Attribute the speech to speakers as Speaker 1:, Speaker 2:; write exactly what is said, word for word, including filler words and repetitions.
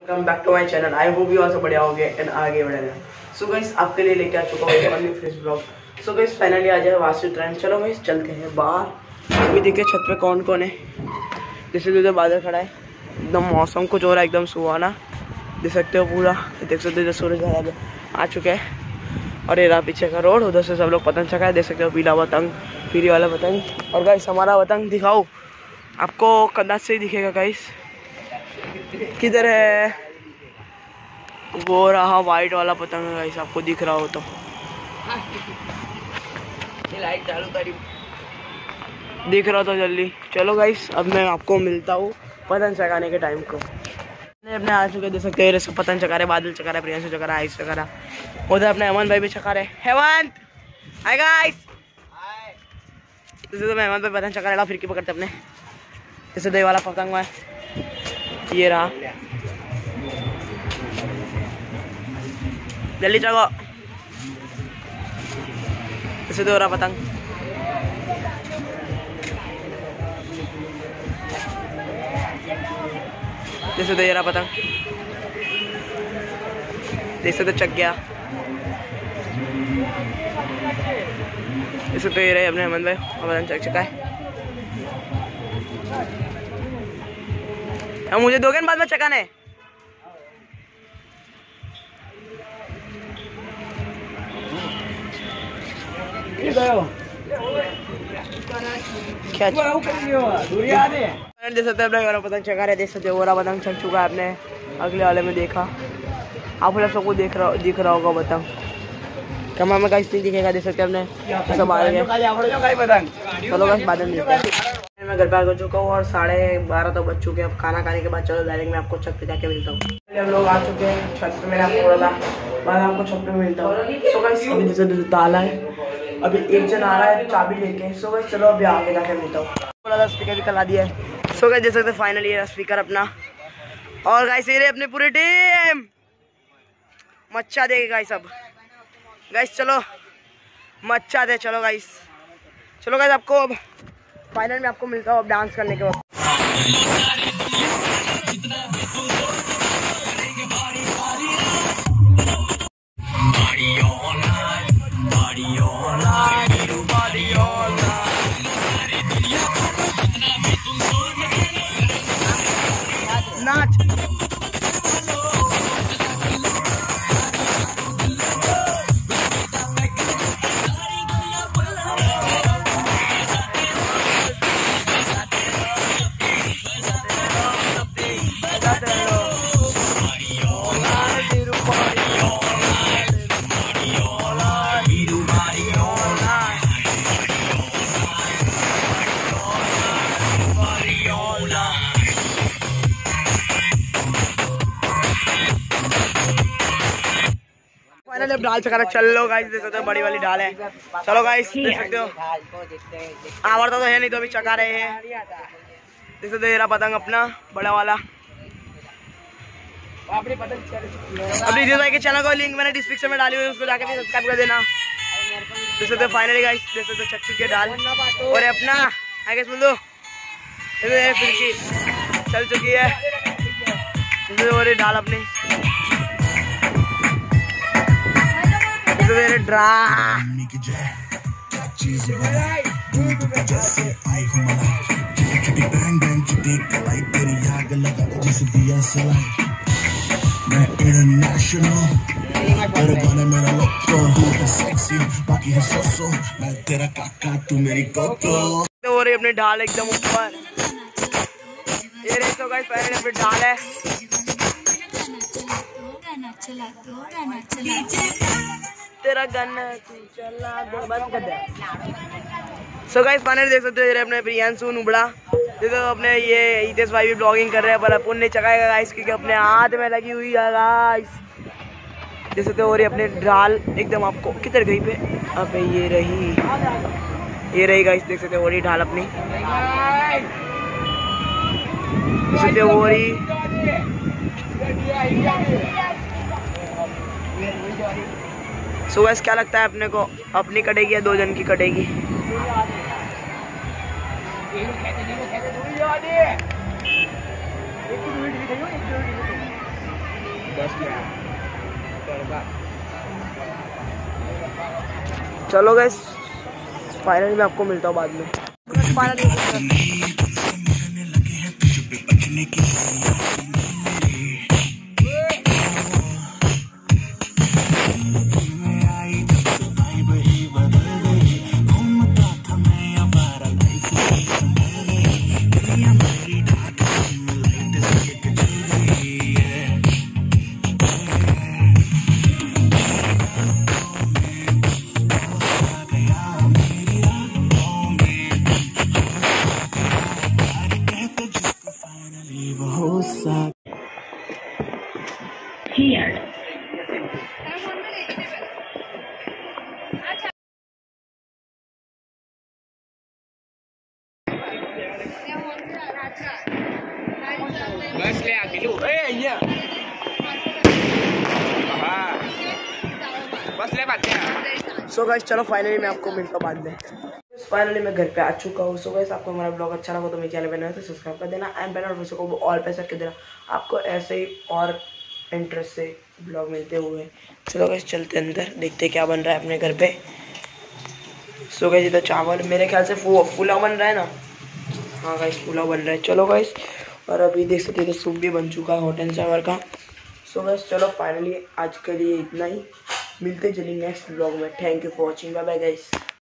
Speaker 1: Welcome back to my channel. I hope you also बढ़िया हो गए एंड आगे बढ़ेगा। सो गाइस आपके लिए लेके आ चुका हूँ new fresh blog. So guys finally आ जाए वासी ट्रेंड। चलो गाइस चलते हैं बाहर। अभी देखिए छत पे कौन कौन है। जैसे उधर बादल खड़ा है, एकदम मौसम कुछ हो रहा है, एकदम सुहाना देख सकते हो पूरा। देख सकते हो सूरज आ चुके हैं और ये रहा पीछे का रोड। उधर से सब लोग पतंग चका है, देख सकते हो पीला पतंग, पीली वाला पतंग। और गाइस हमारा पतंग दिखाओ आपको, कंधा से ही दिखेगा गाइस। किधर है वो रहा वाइट वाला पतंग है गाइस, आपको दिख रहा हो तो। ये लाइट चालू करी, दिख रहा था जल्दी। चलो गाइस अब मैं आपको मिलता हूँ पतंग चगाने के टाइम को। अपने आ चुके देख सकते हो, पतंग चका रहे, बादल चका रहे, प्रियांशु चका रहा, आयुष चका रहा। उधर अपने हेमंत भाई भी चका रहे। Hemant hi guys. जैसे तो मैं हेमंत भाई पतंग चका रहा, फिर पकड़ते अपने जैसे दही वाला पतंग है, ये रहा। जल्दी चलो, जैसे दो रहा पतंग। जैसे तो ये रहा पतंग, जैसे तो चक गया। जैसे तो ये रहे अपने हेमंत भाई पतंग चक चुका है। अब मुझे दोगे बाद में चकाने। क्या देख सकते हैं पतंग चका रहे, देख सकते हो वो पतंग चक चुका है आपने। अगले वाले में देखा, आप लोग सबको देख रहा दिख रहा होगा पतंग। कैमरा में कहीं दिखेगा, देख सकते हैं अपने सब आ गए। चलो बस बाद में मैं घर पे आ चुका हूँ और साढ़े बारह तो बज चुके हैं। अब खाना खाने के बाद चलो डायरेक्ट मैं आपको छत पे जाके मिलता हूँ। हम लोग आ चुके हैं छत पे, मैंने आपको बोला था बाद आपको छत पे मिलता हूँ। सो गाइस अभी जैसे ताला है, अभी एक जन आ रहा है चाबी लेके। सो गाइस चलो अभी आगे जाके मिलता हूँ। बोला था स्पीकर भी कला दिया है। सो गाइस देख सकते फाइनली ये स्पीकर अपना। और गाइस ये अपनी पूरी टीम मच्चा देगी गाइस। अब गाइस चलो मच्चा दे, चलो गाइस चलो गाइस। आपको अब फाइनल में आपको मिलता हूँ अब डांस करने के वक्त। नाच अब ढाल चका रहा। चलो गाइस देख सकते हो बड़ी वाली ढाल है। चलो गाइस देख सकते हो आवड़ता तो है नहीं तो अभी चका रहे हैं। देख सकते हो ये रहा पतंग अपना बड़ा वाला। अपनी दीदी भाई के चैनल को लिंक मैंने डिस्क्रिप्शन में डाली हुई है, उसको जाके भी सब्सक्राइब कर देना। देख सकते हो फाइनली गाइस देख सकते हो चक चुकी है डाल। और अपना आगे सुन दो फिरकी चल चुकी है। और ये डाल अपनी ड्रा तेरा काका तू मेरी कोको। और अपने ढाल एकदम ऊपर ये रे। तो गाइस फाइनली अपनी ढाल है। तेरा गन तू चला दो बंद कर दे। सो गाइस फाइनली देख सकते हो अपने प्रियांशु नुबड़ा देखो अपने ये हितेश भाई भी ब्लॉगिंग कर रहे हैं, पर अपन नहीं चकाएगा गाइस क्योंकि अपने हाथ में लगी हुई है गाइस। देख सकते हो और ये अपने ढाल एकदम आपको किधर गई पे, अब ये रही ये रही गाइस। देख सकते हो और ये ढाल अपनी देख सकते हो और ही। सो गाइस क्या लगता है अपने को, अपनी कटेगी या दो जन की कटेगी? चलो गाइस फाइनली मैं आपको मिलता हूँ बाद में।
Speaker 2: बस ले आके लो ए ये हां बस ले बात है।
Speaker 1: सो गाइस चलो फाइनली मैं आपको मिलता हूँ बाद में। फाइनली मैं घर पे आ चुका हूँ। सो गाइस आपको हमारा ब्लॉग अच्छा लगा तो मेरे चैनल बनाए तो सब्सक्राइब कर देना एंड बेल नोटिफिकेशन को ऑल पे सेट कर देना, आपको ऐसे ही और इंटरेस्ट से ब्लॉग मिलते हुए। चलो गाइस चलते अंदर, देखते क्या बन रहा है अपने घर पे। सो गाइस इधर चावल मेरे ख्याल से पुलाव बन रहा है ना। हाँ गाइस पुलाव बन रहा है। चलो गाइस और अभी देख सकते हो सूप भी बन चुका है हॉट एंड सावर का। सो गाइस चलो फाइनली आज के लिए इतना ही, मिलते चलेंगे नेक्स्ट ब्लॉग में। Thank you for watching, bye bye guys.